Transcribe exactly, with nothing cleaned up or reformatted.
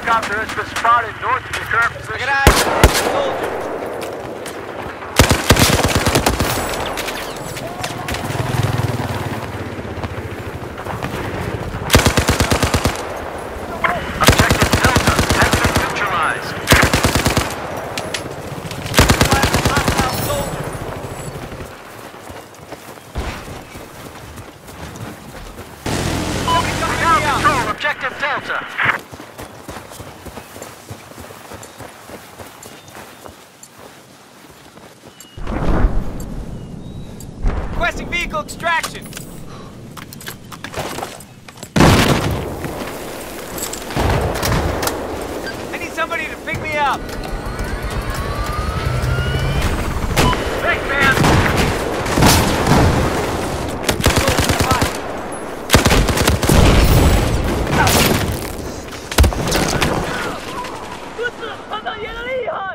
helicopter has been spotted north of your current position. I got eyes. Soldier. Objective Delta has been neutralized. Hostile soldier. We now control Objective Delta. Requesting vehicle extraction. I need somebody to pick me up. Big man. Puta, anda llena de hija.